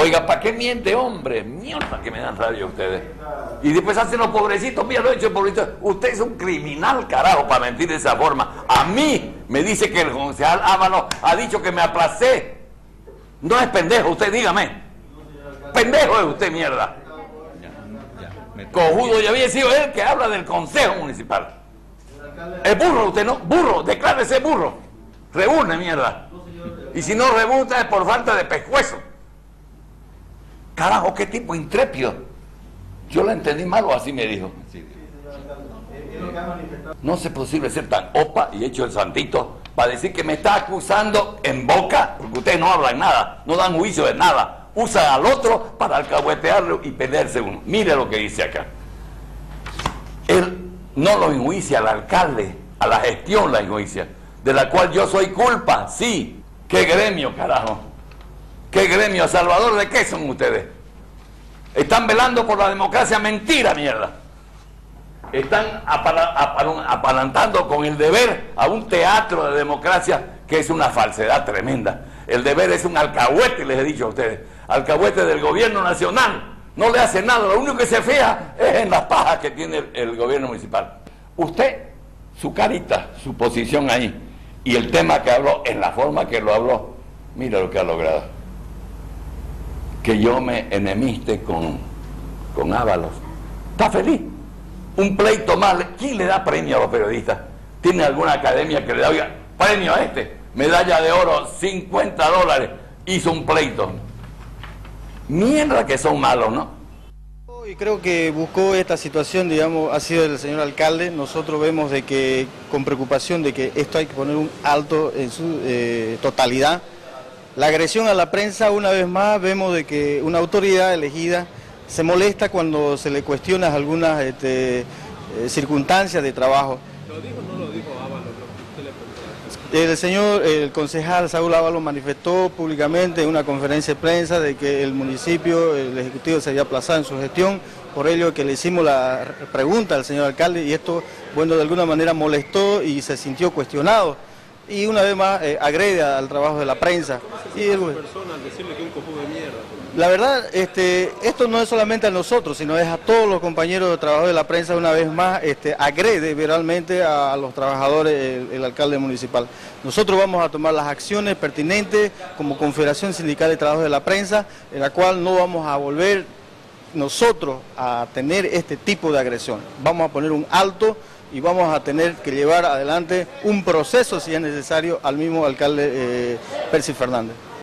Oiga, ¿para qué miente, hombre? Mierda que me dan rabia ustedes. Y después hacen los pobrecitos, mira, lo he hecho pobrecito. Usted es un criminal, carajo, para mentir de esa forma. A mí me dice que el concejal Ábalos ha dicho que me aplacé. No es pendejo, usted dígame. Pendejo es usted, mierda. Cojudo, ya había sido él que habla del consejo municipal. Es burro usted, ¿no? Burro, declárese burro. Reúne, mierda. Y si no rebuta es por falta de pescuezo. Carajo, qué tipo intrépido. Yo la entendí mal o así me dijo. No es posible ser tan opa y hecho el santito para decir que me está acusando en boca, porque ustedes no hablan nada, no dan juicio de nada. Usan al otro para alcahuetearlo y pelearse uno. Mire lo que dice acá. Él no lo enjuicia al alcalde, a la gestión la enjuicia, de la cual yo soy culpa, sí. ¿Qué gremio, carajo? ¿Qué gremio? ¿Salvador de qué son ustedes? Están velando por la democracia, mentira, mierda. Están apalantando con el deber a un teatro de democracia que es una falsedad tremenda. El deber es un alcahuete, les he dicho a ustedes, alcahuete del gobierno nacional. No le hace nada, lo único que se fija es en las pajas que tiene el gobierno municipal. Usted, su carita, su posición ahí, y el tema que habló, en la forma que lo habló, mira lo que ha logrado. Que yo me enemiste con Ábalos. ¿Está feliz? Un pleito más. ¿Quién le da premio a los periodistas? ¿Tiene alguna academia que le da, oiga, premio a este? Medalla de oro, $50, hizo un pleito. Mierda que son malos, ¿no? Y creo que buscó esta situación, digamos, ha sido el señor alcalde. Nosotros vemos de que, con preocupación, de que esto hay que poner un alto en su totalidad. La agresión a la prensa, una vez más, vemos de que una autoridad elegida se molesta cuando se le cuestiona algunas circunstancias de trabajo. ¿Lo dijo o no lo dijo Ábalos? El concejal Saúl Ábalos manifestó públicamente en una conferencia de prensa de que el municipio, el ejecutivo se había aplazado en su gestión, por ello que le hicimos la pregunta al señor alcalde y esto, bueno, de alguna manera molestó y se sintió cuestionado. Y una vez más agrede al trabajo de la prensa. Y persona al decirle que un cojudo de mierda. La verdad, esto no es solamente a nosotros, sino es a todos los compañeros de trabajo de la prensa, una vez más, agrede verbalmente a los trabajadores el alcalde municipal. Nosotros vamos a tomar las acciones pertinentes como Confederación Sindical de Trabajo de la Prensa, en la cual no vamos a volver nosotros a tener este tipo de agresión. Vamos a poner un alto y vamos a tener que llevar adelante un proceso, si es necesario, al mismo alcalde Percy Fernández.